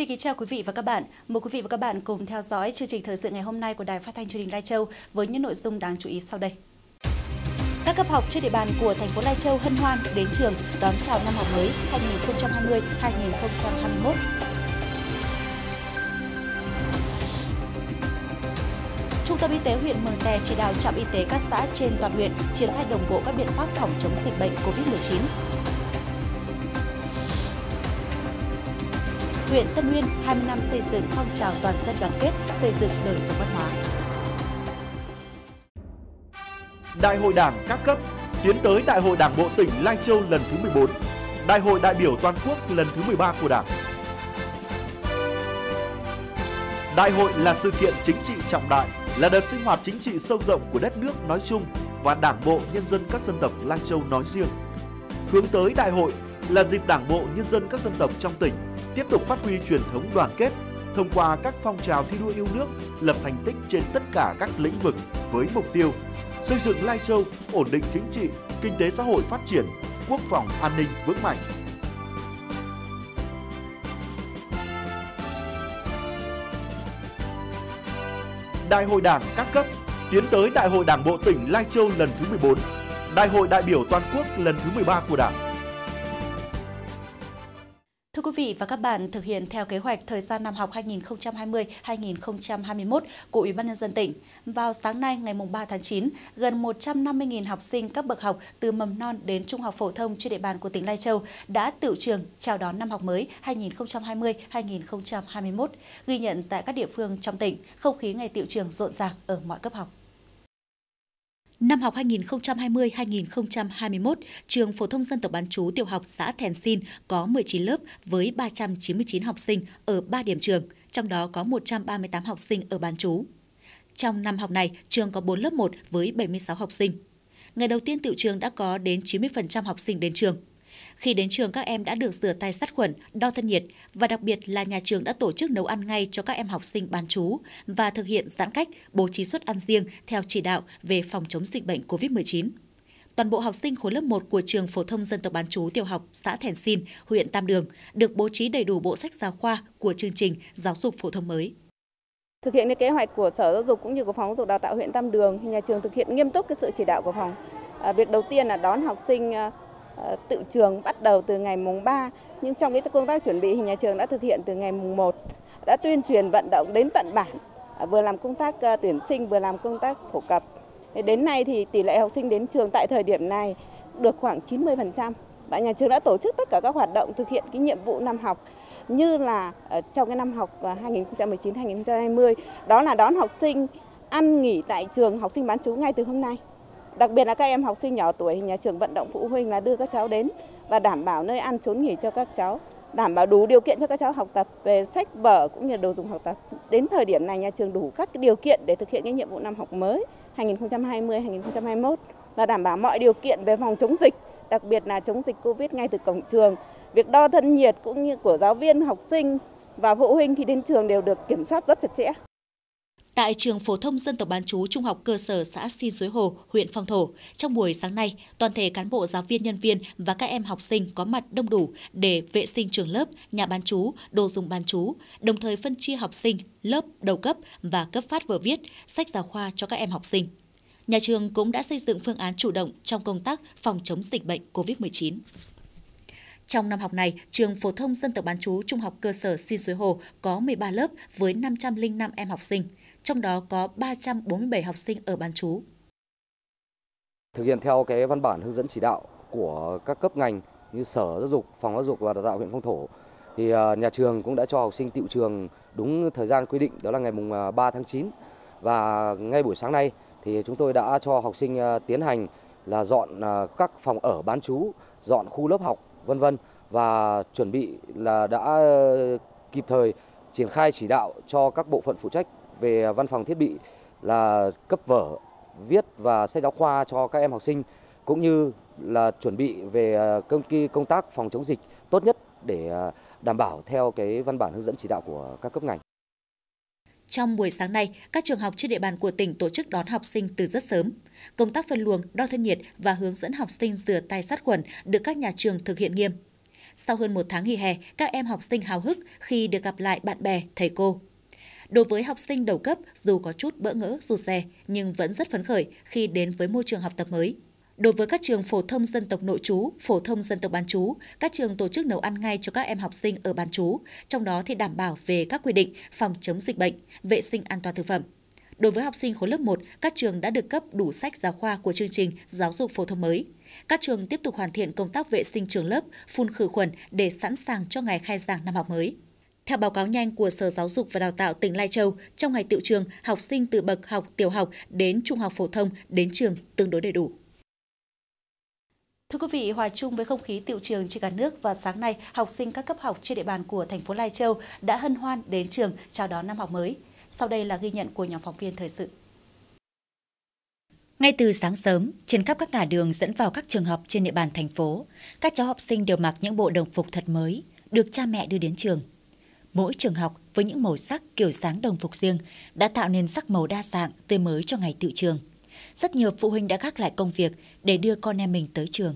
Xin kính chào quý vị và các bạn. Mời quý vị và các bạn cùng theo dõi chương trình thời sự ngày hôm nay của Đài Phát thanh Truyền hình Lai Châu với những nội dung đáng chú ý sau đây. Các cấp học trên địa bàn của thành phố Lai Châu hân hoan đến trường đón chào năm học mới 2020-2021. Trung tâm Y tế huyện Mường Tè chỉ đạo trạm y tế các xã trên toàn huyện triển khai đồng bộ các biện pháp phòng chống dịch bệnh COVID-19. Huyện Tân Uyên 20 năm xây dựng phong trào toàn dân đoàn kết, xây dựng đời sống văn hóa. Đại hội Đảng các cấp tiến tới Đại hội Đảng bộ tỉnh Lai Châu lần thứ 14, Đại hội đại biểu toàn quốc lần thứ 13 của Đảng. Đại hội là sự kiện chính trị trọng đại, là đợt sinh hoạt chính trị sâu rộng của đất nước nói chung và Đảng bộ nhân dân các dân tộc Lai Châu nói riêng. Hướng tới đại hội là dịp Đảng bộ nhân dân các dân tộc trong tỉnh tiếp tục phát huy truyền thống đoàn kết thông qua các phong trào thi đua yêu nước, lập thành tích trên tất cả các lĩnh vực với mục tiêu xây dựng Lai Châu ổn định chính trị, kinh tế xã hội phát triển, quốc phòng an ninh vững mạnh. Đại hội Đảng các cấp tiến tới Đại hội Đảng bộ tỉnh Lai Châu lần thứ 14, Đại hội đại biểu toàn quốc lần thứ 13 của Đảng. Thưa quý vị và các bạn, thực hiện theo kế hoạch thời gian năm học 2020-2021 của Ủy ban nhân dân tỉnh, vào sáng nay ngày 3 tháng 9, gần 150.000 học sinh các bậc học từ mầm non đến trung học phổ thông trên địa bàn của tỉnh Lai Châu đã tựu trường chào đón năm học mới 2020-2021, ghi nhận tại các địa phương trong tỉnh, không khí ngày tựu trường rộn ràng ở mọi cấp học. Năm học 2020-2021, trường phổ thông dân tộc bán trú tiểu học xã Thèn Sin có 19 lớp với 399 học sinh ở 3 điểm trường, trong đó có 138 học sinh ở bán trú. Trong năm học này, trường có 4 lớp 1 với 76 học sinh. Ngày đầu tiên tựu trường đã có đến 90% học sinh đến trường. Khi đến trường, các em đã được rửa tay sát khuẩn, đo thân nhiệt và đặc biệt là nhà trường đã tổ chức nấu ăn ngay cho các em học sinh bán trú và thực hiện giãn cách, bố trí suất ăn riêng theo chỉ đạo về phòng chống dịch bệnh COVID-19. Toàn bộ học sinh khối lớp 1 của trường phổ thông dân tộc bán trú tiểu học xã Thèn Sin, huyện Tam Đường được bố trí đầy đủ bộ sách giáo khoa của chương trình giáo dục phổ thông mới. Thực hiện kế hoạch của Sở Giáo dục cũng như của Phòng Giáo dục Đào tạo huyện Tam Đường, thì nhà trường thực hiện nghiêm túc sự chỉ đạo của phòng. Việc đầu tiên là đón học sinh tự trường bắt đầu từ ngày mùng 3, nhưng trong công tác chuẩn bị thì nhà trường đã thực hiện từ ngày mùng 1, đã tuyên truyền vận động đến tận bản, vừa làm công tác tuyển sinh vừa làm công tác phổ cập. Đến nay thì tỷ lệ học sinh đến trường tại thời điểm này được khoảng 90%. Và nhà trường đã tổ chức tất cả các hoạt động thực hiện nhiệm vụ năm học như là trong năm học 2019-2020, đó là đón học sinh ăn nghỉ tại trường học sinh bán trú ngay từ hôm nay. Đặc biệt là các em học sinh nhỏ tuổi, nhà trường vận động phụ huynh là đưa các cháu đến và đảm bảo nơi ăn trốn nghỉ cho các cháu, đảm bảo đủ điều kiện cho các cháu học tập về sách vở cũng như đồ dùng học tập. Đến thời điểm này nhà trường đủ các điều kiện để thực hiện nhiệm vụ năm học mới 2020-2021 là đảm bảo mọi điều kiện về phòng chống dịch, đặc biệt là chống dịch Covid ngay từ cổng trường. Việc đo thân nhiệt cũng như của giáo viên, học sinh và phụ huynh khi đến trường đều được kiểm soát rất chặt chẽ. Tại trường phổ thông dân tộc bán trú trung học cơ sở xã Xin Suối Hồ, huyện Phong Thổ, trong buổi sáng nay, toàn thể cán bộ giáo viên nhân viên và các em học sinh có mặt đông đủ để vệ sinh trường lớp, nhà bán trú, đồ dùng bán trú, đồng thời phân chia học sinh, lớp, đầu cấp và cấp phát vở viết, sách giáo khoa cho các em học sinh. Nhà trường cũng đã xây dựng phương án chủ động trong công tác phòng chống dịch bệnh COVID-19. Trong năm học này, trường phổ thông dân tộc bán trú trung học cơ sở Xin Suối Hồ có 13 lớp với 505 em học sinh, trong đó có 347 học sinh ở bán trú. Thực hiện theo văn bản hướng dẫn chỉ đạo của các cấp ngành như Sở Giáo dục, Phòng Giáo dục và Đào tạo huyện Phong Thổ, thì nhà trường cũng đã cho học sinh tựu trường đúng thời gian quy định, đó là ngày mùng 3 tháng 9. Và ngay buổi sáng nay thì chúng tôi đã cho học sinh tiến hành là dọn các phòng ở bán trú, dọn khu lớp học, vân vân, và chuẩn bị là đã kịp thời triển khai chỉ đạo cho các bộ phận phụ trách về văn phòng thiết bị là cấp vở viết và sách giáo khoa cho các em học sinh, cũng như là chuẩn bị về công tác phòng chống dịch tốt nhất để đảm bảo theo văn bản hướng dẫn chỉ đạo của các cấp ngành. Trong buổi sáng nay, các trường học trên địa bàn của tỉnh tổ chức đón học sinh từ rất sớm. Công tác phân luồng, đo thân nhiệt và hướng dẫn học sinh rửa tay sát khuẩn được các nhà trường thực hiện nghiêm. Sau hơn 1 tháng nghỉ hè, các em học sinh háo hức khi được gặp lại bạn bè, thầy cô. Đối với học sinh đầu cấp, dù có chút bỡ ngỡ, rụt rè, nhưng vẫn rất phấn khởi khi đến với môi trường học tập mới. Đối với các trường phổ thông dân tộc nội trú, phổ thông dân tộc bán trú, các trường tổ chức nấu ăn ngay cho các em học sinh ở bán trú, trong đó thì đảm bảo về các quy định phòng chống dịch bệnh, vệ sinh an toàn thực phẩm. Đối với học sinh khối lớp 1, các trường đã được cấp đủ sách giáo khoa của chương trình giáo dục phổ thông mới. Các trường tiếp tục hoàn thiện công tác vệ sinh trường lớp, phun khử khuẩn để sẵn sàng cho ngày khai giảng năm học mới. Theo báo cáo nhanh của Sở Giáo dục và Đào tạo tỉnh Lai Châu, trong ngày tựu trường, học sinh từ bậc học tiểu học đến trung học phổ thông đến trường tương đối đầy đủ. Thưa quý vị, hòa chung với không khí tựu trường trên cả nước, vào sáng nay, học sinh các cấp học trên địa bàn của thành phố Lai Châu đã hân hoan đến trường chào đón năm học mới. Sau đây là ghi nhận của nhóm phóng viên thời sự. Ngay từ sáng sớm, trên khắp các ngã đường dẫn vào các trường học trên địa bàn thành phố, các cháu học sinh đều mặc những bộ đồng phục thật mới, được cha mẹ đưa đến trường. Mỗi trường học với những màu sắc kiểu dáng đồng phục riêng đã tạo nên sắc màu đa dạng, tươi mới cho ngày tựu trường. Rất nhiều phụ huynh đã gác lại công việc để đưa con em mình tới trường.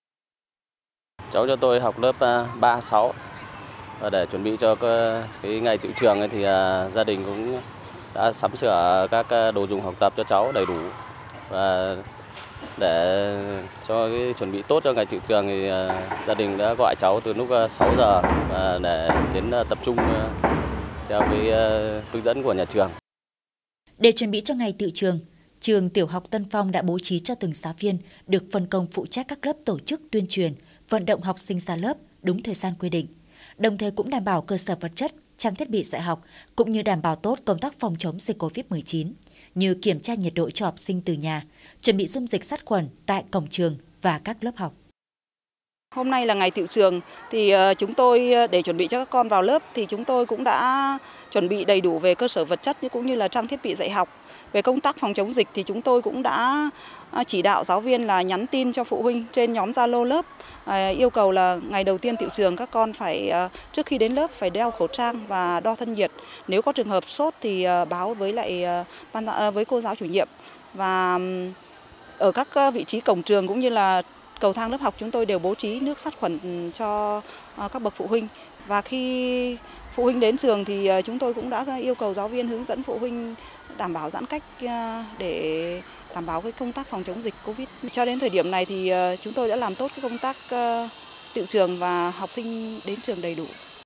Cháu cho tôi học lớp 3, 6 và để chuẩn bị cho cái ngày tựu trường ấy thì gia đình cũng đã sắm sửa các đồ dùng học tập cho cháu đầy đủ, và để cho cái chuẩn bị tốt cho ngày tựu trường thì gia đình đã gọi cháu từ lúc 6 giờ và để đến tập trung theo cái hướng dẫn của nhà trường. Để chuẩn bị cho ngày tựu trường, trường Tiểu học Tân Phong đã bố trí cho từng giáo viên được phân công phụ trách các lớp tổ chức tuyên truyền, vận động học sinh ra lớp đúng thời gian quy định, đồng thời cũng đảm bảo cơ sở vật chất, trang thiết bị dạy học, cũng như đảm bảo tốt công tác phòng chống dịch COVID-19, như kiểm tra nhiệt độ cho học sinh từ nhà, chuẩn bị dung dịch sát khuẩn tại cổng trường và các lớp học. Hôm nay là ngày tựu trường thì chúng tôi để chuẩn bị cho các con vào lớp thì chúng tôi cũng đã chuẩn bị đầy đủ về cơ sở vật chất cũng như là trang thiết bị dạy học. Về công tác phòng chống dịch thì chúng tôi cũng đã chỉ đạo giáo viên là nhắn tin cho phụ huynh trên nhóm Zalo lớp, yêu cầu là ngày đầu tiên tựu trường các con phải trước khi đến lớp phải đeo khẩu trang và đo thân nhiệt. Nếu có trường hợp sốt thì báo với lại với cô giáo chủ nhiệm. Và ở các vị trí cổng trường cũng như là cầu thang lớp học chúng tôi đều bố trí nước sát khuẩn cho các bậc phụ huynh. Và khi phụ huynh đến trường thì chúng tôi cũng đã yêu cầu giáo viên hướng dẫn phụ huynh đảm bảo giãn cách để đảm bảo cái công tác phòng chống dịch Covid. Cho đến thời điểm này thì chúng tôi đã làm tốt cái công tác tựu trường và học sinh đến trường đầy đủ.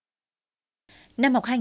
Năm học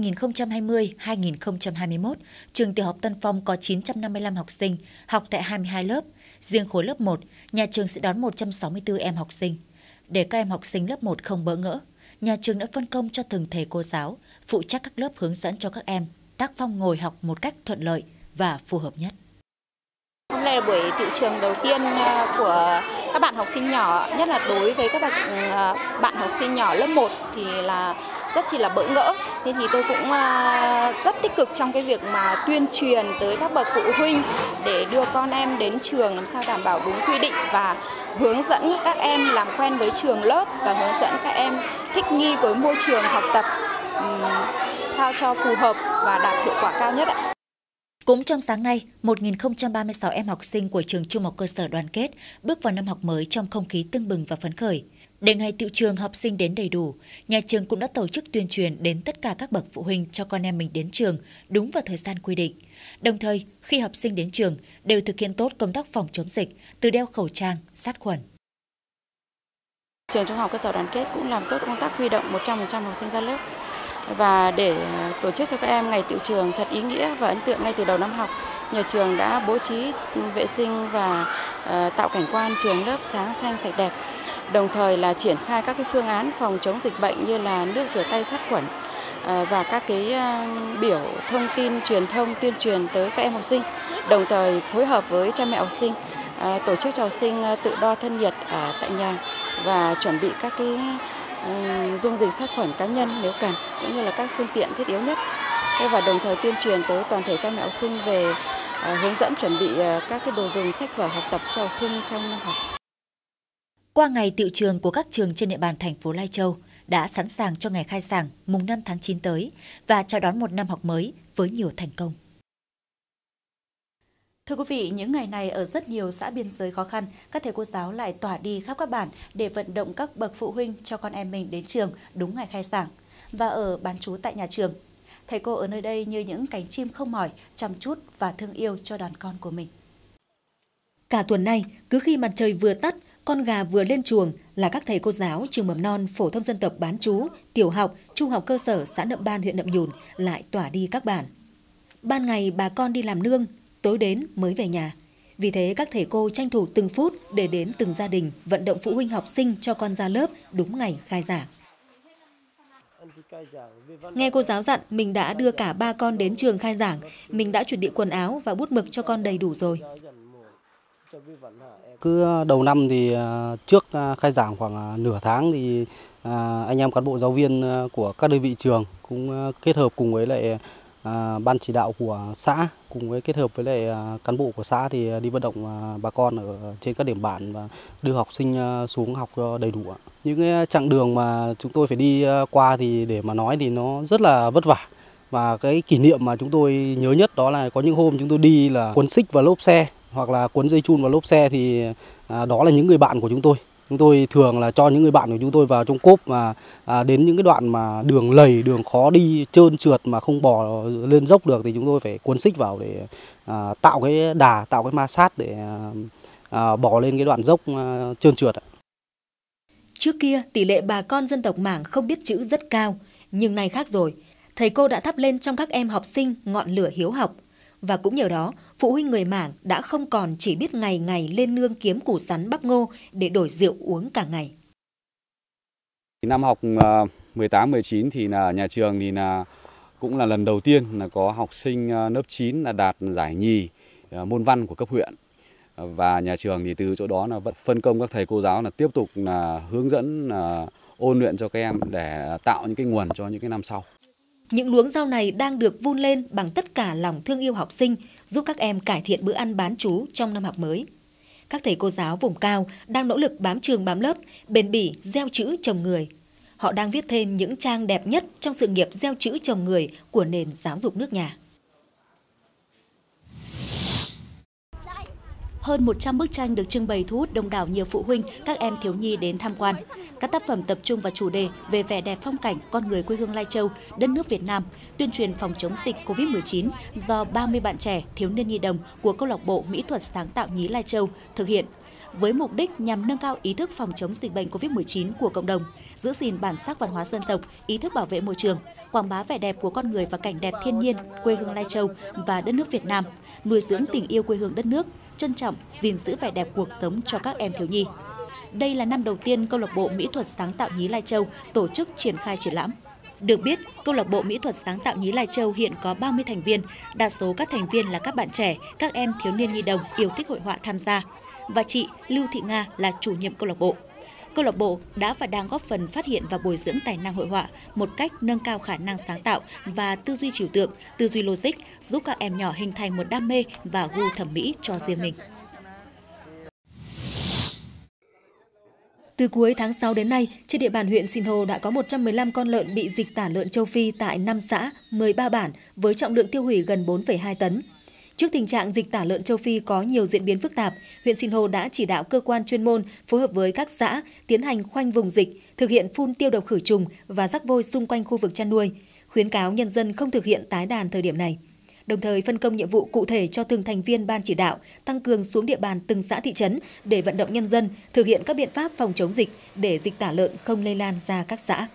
2020-2021, trường Tiểu học Tân Phong có 955 học sinh học tại 22 lớp. Riêng khối lớp 1, nhà trường sẽ đón 164 em học sinh. Để các em học sinh lớp 1 không bỡ ngỡ, nhà trường đã phân công cho từng thầy cô giáo phụ trách các lớp hướng dẫn cho các em tác phong ngồi học một cách thuận lợi và phù hợp nhất. Hôm nay là buổi tựu trường đầu tiên của các bạn học sinh nhỏ, nhất là đối với các bạn học sinh nhỏ lớp 1 thì là rất chỉ là bỡ ngỡ. Thế thì tôi cũng rất tích cực trong cái việc mà tuyên truyền tới các bậc phụ huynh để đưa con em đến trường làm sao đảm bảo đúng quy định và hướng dẫn các em làm quen với trường lớp và hướng dẫn các em thích nghi với môi trường học tập sao cho phù hợp và đạt hiệu quả cao nhất ạ. Cũng trong sáng nay, 1.036 em học sinh của trường Trung học cơ sở Đoàn Kết bước vào năm học mới trong không khí tưng bừng và phấn khởi. Để ngày tựu trường học sinh đến đầy đủ, nhà trường cũng đã tổ chức tuyên truyền đến tất cả các bậc phụ huynh cho con em mình đến trường đúng vào thời gian quy định. Đồng thời, khi học sinh đến trường đều thực hiện tốt công tác phòng chống dịch, từ đeo khẩu trang, sát khuẩn. Trường Trung học cơ sở Đoàn Kết cũng làm tốt công tác huy động 100% học sinh ra lớp. Và để tổ chức cho các em ngày tựu trường thật ý nghĩa và ấn tượng ngay từ đầu năm học, nhà trường đã bố trí vệ sinh và tạo cảnh quan trường lớp sáng xanh sạch đẹp. Đồng thời là triển khai các cái phương án phòng chống dịch bệnh như là nước rửa tay sát khuẩn và các cái biểu thông tin truyền thông tuyên truyền tới các em học sinh. Đồng thời phối hợp với cha mẹ học sinh tổ chức cho học sinh tự đo thân nhiệt ở tại nhà và chuẩn bị các cái dung dịch sát khuẩn cá nhân nếu cần, cũng như là các phương tiện thiết yếu nhất. Và đồng thời tuyên truyền tới toàn thể cha mẹ học sinh về hướng dẫn chuẩn bị các cái đồ dùng sách vở học tập cho học sinh trong năm học. Qua ngày tựu trường của các trường trên địa bàn thành phố Lai Châu đã sẵn sàng cho ngày khai giảng mùng 5 tháng 9 tới và chào đón một năm học mới với nhiều thành công. Thưa quý vị, những ngày này ở rất nhiều xã biên giới khó khăn, các thầy cô giáo lại tỏa đi khắp các bản để vận động các bậc phụ huynh cho con em mình đến trường đúng ngày khai giảng và ở bán trú tại nhà trường. Thầy cô ở nơi đây như những cánh chim không mỏi, chăm chút và thương yêu cho đàn con của mình. Cả tuần nay, cứ khi mặt trời vừa tắt, con gà vừa lên chuồng là các thầy cô giáo trường mầm non, phổ thông dân tộc bán trú, tiểu học, trung học cơ sở xã Nậm Ban, huyện Nậm Nhùn lại tỏa đi các bản. Ban ngày bà con đi làm nương, tối đến mới về nhà. Vì thế các thầy cô tranh thủ từng phút để đến từng gia đình vận động phụ huynh học sinh cho con ra lớp đúng ngày khai giảng. Nghe cô giáo dặn, mình đã đưa cả 3 con đến trường khai giảng. Mình đã chuẩn bị quần áo và bút mực cho con đầy đủ rồi. Cứ đầu năm thì trước khai giảng khoảng nửa tháng thì anh em cán bộ giáo viên của các đơn vị trường cũng kết hợp cùng với lại ban chỉ đạo của xã, cùng với kết hợp với lại cán bộ của xã thì đi vận động bà con ở trên các điểm bản và đưa học sinh xuống học cho đầy đủ. Những cái chặng đường mà chúng tôi phải đi qua thì để mà nói thì nó rất là vất vả. Và cái kỷ niệm mà chúng tôi nhớ nhất đó là có những hôm chúng tôi đi là quấn xích vào lốp xe hoặc là quấn dây chun vào lốp xe thì đó là những người bạn của chúng tôi. Chúng tôi thường là cho những người bạn của chúng tôi vào trong cốp và đến những cái đoạn mà đường lầy, đường khó đi, trơn trượt mà không bò lên dốc được thì chúng tôi phải cuốn xích vào để tạo cái đà, tạo cái ma sát để bò lên cái đoạn dốc trơn trượt. Trước kia, tỷ lệ bà con dân tộc Mảng không biết chữ rất cao, nhưng nay khác rồi. Thầy cô đã thắp lên trong các em học sinh ngọn lửa hiếu học. Và cũng nhờ đó, phụ huynh người Mảng đã không còn chỉ biết ngày ngày lên nương kiếm củ sắn bắp ngô để đổi rượu uống cả ngày. Năm học 18-19 thì là nhà trường thì là cũng là lần đầu tiên là có học sinh lớp 9 là đạt giải nhì môn văn của cấp huyện. Và nhà trường thì từ chỗ đó là phân công các thầy cô giáo là tiếp tục là hướng dẫn ôn luyện cho các em để tạo những cái nguồn cho những cái năm sau. Những luống rau này đang được vun lên bằng tất cả lòng thương yêu học sinh, giúp các em cải thiện bữa ăn bán trú trong năm học mới. Các thầy cô giáo vùng cao đang nỗ lực bám trường bám lớp, bền bỉ gieo chữ trồng người. Họ đang viết thêm những trang đẹp nhất trong sự nghiệp gieo chữ trồng người của nền giáo dục nước nhà. Hơn 100 bức tranh được trưng bày thu hút đông đảo nhiều phụ huynh, các em thiếu nhi đến tham quan. Các tác phẩm tập trung vào chủ đề về vẻ đẹp phong cảnh, con người quê hương Lai Châu, đất nước Việt Nam, tuyên truyền phòng chống dịch Covid-19 do 30 bạn trẻ, thiếu niên nhi đồng của câu lạc bộ Mỹ thuật sáng tạo nhí Lai Châu thực hiện, với mục đích nhằm nâng cao ý thức phòng chống dịch bệnh Covid-19 của cộng đồng, giữ gìn bản sắc văn hóa dân tộc, ý thức bảo vệ môi trường, quảng bá vẻ đẹp của con người và cảnh đẹp thiên nhiên, quê hương Lai Châu và đất nước Việt Nam, nuôi dưỡng tình yêu quê hương đất nước, trân trọng, gìn giữ vẻ đẹp cuộc sống cho các em thiếu nhi. Đây là năm đầu tiên câu lạc bộ Mỹ thuật sáng tạo nhí Lai Châu tổ chức triển khai triển lãm. Được biết, câu lạc bộ Mỹ thuật sáng tạo nhí Lai Châu hiện có 30 thành viên, đa số các thành viên là các bạn trẻ, các em thiếu niên nhi đồng yêu thích hội họa tham gia. Và chị Lưu Thị Nga là chủ nhiệm câu lạc bộ. Câu lạc bộ đã và đang góp phần phát hiện và bồi dưỡng tài năng hội họa một cách nâng cao khả năng sáng tạo và tư duy trừu tượng, tư duy logic, giúp các em nhỏ hình thành một đam mê và gu thẩm mỹ cho riêng mình. Từ cuối tháng 6 đến nay, trên địa bàn huyện Sinh Hồ đã có 115 con lợn bị dịch tả lợn châu Phi tại 5 xã, 13 bản với trọng lượng tiêu hủy gần 4,2 tấn. Trước tình trạng dịch tả lợn châu Phi có nhiều diễn biến phức tạp, huyện Sinh Hồ đã chỉ đạo cơ quan chuyên môn phối hợp với các xã tiến hành khoanh vùng dịch, thực hiện phun tiêu độc khử trùng và rắc vôi xung quanh khu vực chăn nuôi, khuyến cáo nhân dân không thực hiện tái đàn thời điểm này. Đồng thời phân công nhiệm vụ cụ thể cho từng thành viên ban chỉ đạo, tăng cường xuống địa bàn từng xã thị trấn để vận động nhân dân thực hiện các biện pháp phòng chống dịch để dịch tả lợn không lây lan ra các xã.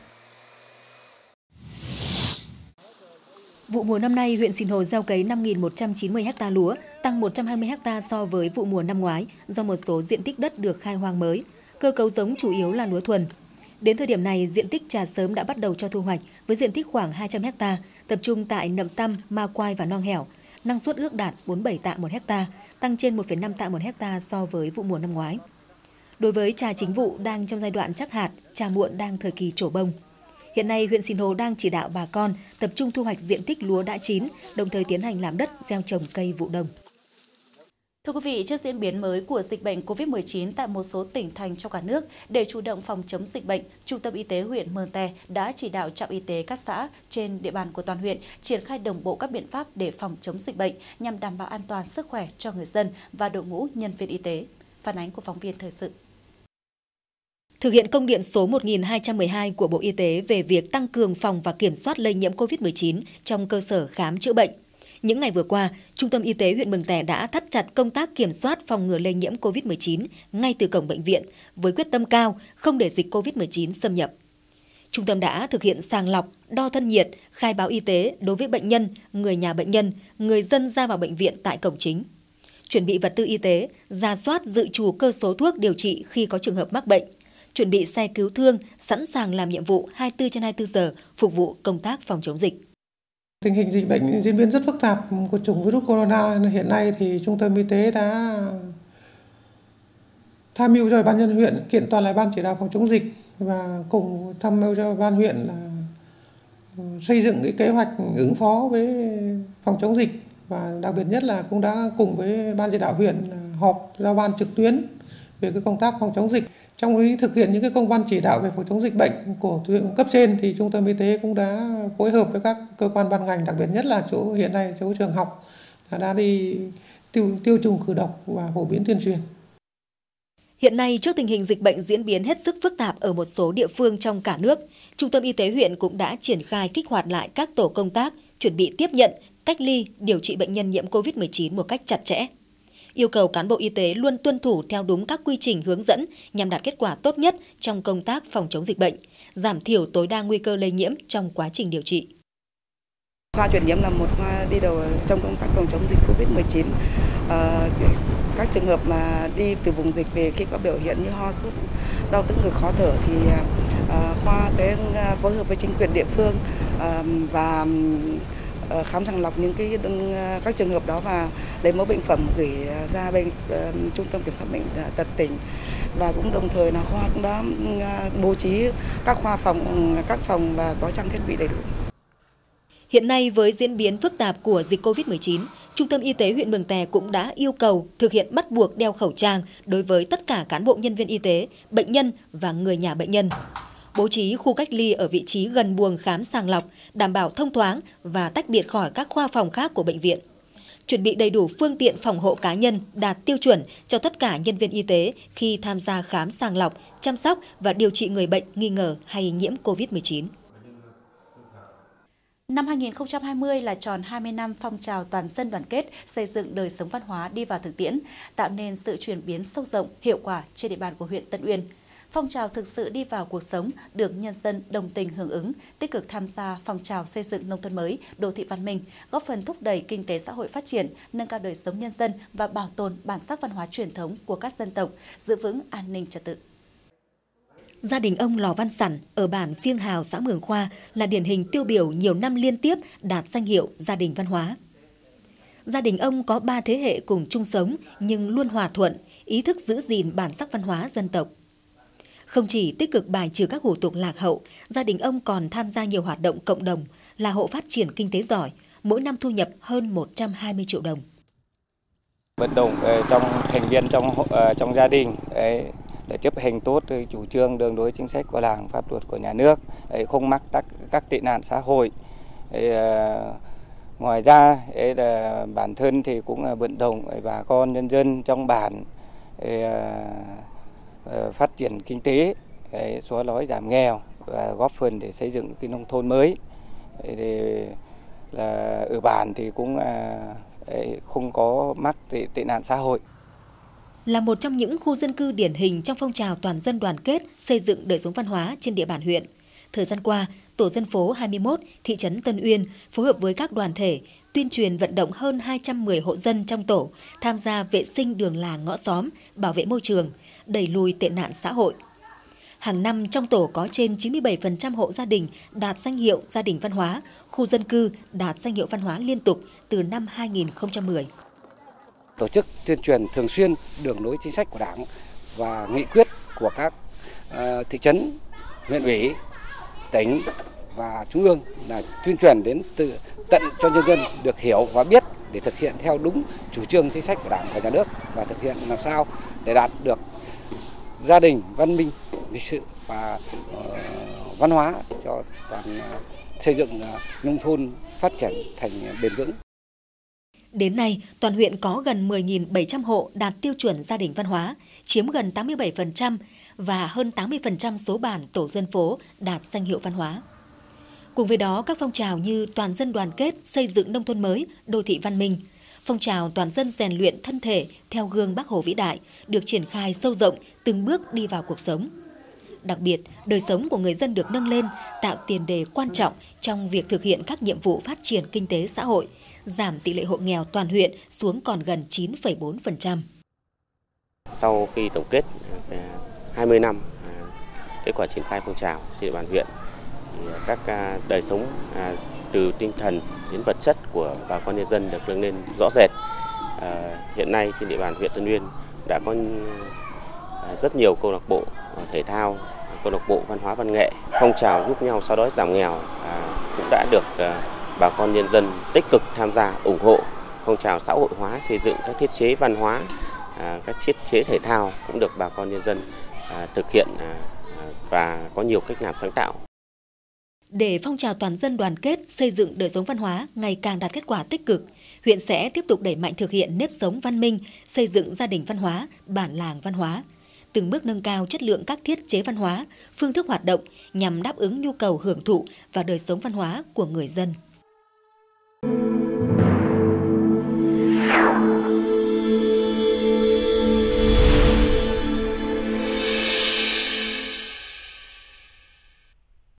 Vụ mùa năm nay, huyện Sinh Hồ gieo cấy 5.190 ha lúa, tăng 120 ha so với vụ mùa năm ngoái do một số diện tích đất được khai hoang mới. Cơ cấu giống chủ yếu là lúa thuần. Đến thời điểm này, diện tích trà sớm đã bắt đầu cho thu hoạch với diện tích khoảng 200 ha, tập trung tại Nậm Tăm, Ma Quai và Nong Hẻo. Năng suất ước đạt 47 tạ 1 ha, tăng trên 1,5 tạ 1 ha so với vụ mùa năm ngoái. Đối với trà chính vụ đang trong giai đoạn chắc hạt, trà muộn đang thời kỳ trổ bông. Hiện nay, huyện Sinh Hồ đang chỉ đạo bà con tập trung thu hoạch diện tích lúa đã chín, đồng thời tiến hành làm đất gieo trồng cây vụ đông. Thưa quý vị, trước diễn biến mới của dịch bệnh COVID-19 tại một số tỉnh thành trong cả nước, để chủ động phòng chống dịch bệnh, Trung tâm Y tế huyện Mường Tè đã chỉ đạo trạm y tế các xã trên địa bàn của toàn huyện triển khai đồng bộ các biện pháp để phòng chống dịch bệnh nhằm đảm bảo an toàn sức khỏe cho người dân và đội ngũ nhân viên y tế. Phản ánh của phóng viên thời sự. Thực hiện công điện số 1212 của Bộ Y tế về việc tăng cường phòng và kiểm soát lây nhiễm COVID-19 trong cơ sở khám chữa bệnh. Những ngày vừa qua, Trung tâm Y tế huyện Mường Tè đã thắt chặt công tác kiểm soát phòng ngừa lây nhiễm COVID-19 ngay từ cổng bệnh viện với quyết tâm cao không để dịch COVID-19 xâm nhập. Trung tâm đã thực hiện sàng lọc, đo thân nhiệt, khai báo y tế đối với bệnh nhân, người nhà bệnh nhân, người dân ra vào bệnh viện tại cổng chính. Chuẩn bị vật tư y tế, rà soát dự trù cơ số thuốc điều trị khi có trường hợp mắc bệnh. Chuẩn bị xe cứu thương, sẵn sàng làm nhiệm vụ 24/24 giờ phục vụ công tác phòng chống dịch. Tình hình dịch bệnh diễn biến rất phức tạp của chủng virus corona hiện nay thì Trung tâm Y tế đã tham mưu cho Ban nhân huyện kiện toàn lại Ban chỉ đạo phòng chống dịch và cùng tham mưu cho Ban huyện là xây dựng cái kế hoạch ứng phó với phòng chống dịch, và đặc biệt nhất là cũng đã cùng với Ban chỉ đạo huyện họp giao ban trực tuyến về cái công tác phòng chống dịch. Trong thực hiện những cái công văn chỉ đạo về phòng chống dịch bệnh của cấp trên thì Trung tâm Y tế cũng đã phối hợp với các cơ quan ban ngành, đặc biệt nhất là hiện nay chỗ trường học đã đi tiêu trùng khử độc và phổ biến tuyên truyền. Hiện nay, trước tình hình dịch bệnh diễn biến hết sức phức tạp ở một số địa phương trong cả nước, Trung tâm Y tế huyện cũng đã triển khai kích hoạt lại các tổ công tác, chuẩn bị tiếp nhận, cách ly, điều trị bệnh nhân nhiễm COVID-19 một cách chặt chẽ. Yêu cầu cán bộ y tế luôn tuân thủ theo đúng các quy trình hướng dẫn nhằm đạt kết quả tốt nhất trong công tác phòng chống dịch bệnh, giảm thiểu tối đa nguy cơ lây nhiễm trong quá trình điều trị. Khoa truyền nhiễm là một khoa đi đầu trong công tác phòng chống dịch COVID-19. Các trường hợp mà đi từ vùng dịch về khi có biểu hiện như ho, sốt, đau tức ngực, khó thở thì khoa sẽ phối hợp với chính quyền địa phương và khám sàng lọc các trường hợp đó và lấy mẫu bệnh phẩm gửi ra bên Trung tâm Kiểm soát bệnh tật tỉnh, và cũng đồng thời là khoa cũng đã bố trí các phòng và có trang thiết bị đầy đủ. Hiện nay với diễn biến phức tạp của dịch COVID-19, Trung tâm Y tế huyện Mường Tè cũng đã yêu cầu thực hiện bắt buộc đeo khẩu trang đối với tất cả cán bộ nhân viên y tế, bệnh nhân và người nhà bệnh nhân. Bố trí khu cách ly ở vị trí gần buồng khám sàng lọc, đảm bảo thông thoáng và tách biệt khỏi các khoa phòng khác của bệnh viện. Chuẩn bị đầy đủ phương tiện phòng hộ cá nhân đạt tiêu chuẩn cho tất cả nhân viên y tế khi tham gia khám sàng lọc, chăm sóc và điều trị người bệnh nghi ngờ hay nhiễm COVID-19. Năm 2020 là tròn 20 năm phong trào toàn dân đoàn kết xây dựng đời sống văn hóa đi vào thực tiễn, tạo nên sự chuyển biến sâu rộng, hiệu quả trên địa bàn của huyện Tân Uyên. Phong trào thực sự đi vào cuộc sống, được nhân dân đồng tình hưởng ứng, tích cực tham gia phong trào xây dựng nông thôn mới, đô thị văn minh, góp phần thúc đẩy kinh tế xã hội phát triển, nâng cao đời sống nhân dân và bảo tồn bản sắc văn hóa truyền thống của các dân tộc, giữ vững an ninh trật tự. Gia đình ông Lò Văn Sẵn ở bản Phiêng Hào, xã Mường Khoa là điển hình tiêu biểu nhiều năm liên tiếp đạt danh hiệu gia đình văn hóa. Gia đình ông có 3 thế hệ cùng chung sống nhưng luôn hòa thuận, ý thức giữ gìn bản sắc văn hóa dân tộc. Không chỉ tích cực bài trừ các hủ tục lạc hậu, gia đình ông còn tham gia nhiều hoạt động cộng đồng, là hộ phát triển kinh tế giỏi, mỗi năm thu nhập hơn 120 triệu đồng. Vận động trong thành viên trong gia đình để chấp hành tốt chủ trương đường lối chính sách của Đảng, pháp luật của nhà nước, không mắc các tệ nạn xã hội. Ngoài ra bản thân thì cũng vận động bà con nhân dân trong bản phát triển kinh tế, xóa đói giảm nghèo và góp phần để xây dựng cái nông thôn mới. Ở bản thì cũng không có mắc tệ nạn xã hội. Là một trong những khu dân cư điển hình trong phong trào toàn dân đoàn kết xây dựng đời sống văn hóa trên địa bàn huyện, thời gian qua, Tổ dân phố 21, thị trấn Tân Uyên phối hợp với các đoàn thể tuyên truyền vận động hơn 210 hộ dân trong tổ tham gia vệ sinh đường làng ngõ xóm, bảo vệ môi trường, đẩy lùi tệ nạn xã hội. Hàng năm trong tổ có trên 97% hộ gia đình đạt danh hiệu gia đình văn hóa, khu dân cư đạt danh hiệu văn hóa liên tục từ năm 2010. Tổ chức tuyên truyền thường xuyên đường lối chính sách của Đảng và nghị quyết của các thị trấn, huyện ủy, tỉnh và trung ương là tuyên truyền đến tận cho nhân dân được hiểu và biết để thực hiện theo đúng chủ trương chính sách của Đảng và Nhà nước và thực hiện làm sao để đạt được gia đình văn minh, lịch sự và văn hóa cho toàn xây dựng nông thôn phát triển thành bền vững. Đến nay, toàn huyện có gần 10.700 hộ đạt tiêu chuẩn gia đình văn hóa, chiếm gần 87% và hơn 80% số bản tổ dân phố đạt danh hiệu văn hóa. Cùng với đó, các phong trào như toàn dân đoàn kết xây dựng nông thôn mới, đô thị văn minh, phong trào toàn dân rèn luyện thân thể theo gương Bác Hồ vĩ đại được triển khai sâu rộng, từng bước đi vào cuộc sống. Đặc biệt, đời sống của người dân được nâng lên, tạo tiền đề quan trọng trong việc thực hiện các nhiệm vụ phát triển kinh tế xã hội, giảm tỷ lệ hộ nghèo toàn huyện xuống còn gần 9,4%. Sau khi tổng kết 20 năm kết quả triển khai phong trào trên địa bàn huyện, thì các đời sống từ tinh thần đến vật chất của bà con nhân dân được nâng lên rõ rệt. Hiện nay trên địa bàn huyện Tân Uyên đã có rất nhiều câu lạc bộ thể thao, câu lạc bộ văn hóa văn nghệ, phong trào giúp nhau xóa đói giảm nghèo cũng đã được bà con nhân dân tích cực tham gia ủng hộ. Phong trào xã hội hóa xây dựng các thiết chế văn hóa, các thiết chế thể thao cũng được bà con nhân dân thực hiện và có nhiều cách làm sáng tạo. Để phong trào toàn dân đoàn kết xây dựng đời sống văn hóa ngày càng đạt kết quả tích cực, huyện sẽ tiếp tục đẩy mạnh thực hiện nếp sống văn minh, xây dựng gia đình văn hóa, bản làng văn hóa, từng bước nâng cao chất lượng các thiết chế văn hóa, phương thức hoạt động nhằm đáp ứng nhu cầu hưởng thụ và đời sống văn hóa của người dân.